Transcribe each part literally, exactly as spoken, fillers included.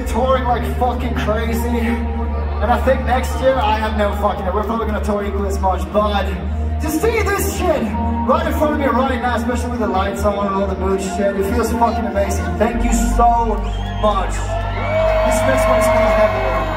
touring like fucking crazy. And I think next year, I have no fucking idea, we're probably gonna tour equally as much, but to see this shit right in front of me right now, especially with the lights on and all the mood shit, it feels fucking amazing. Thank you so much. This next one's gonna happen.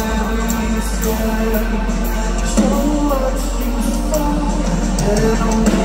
So much you saw,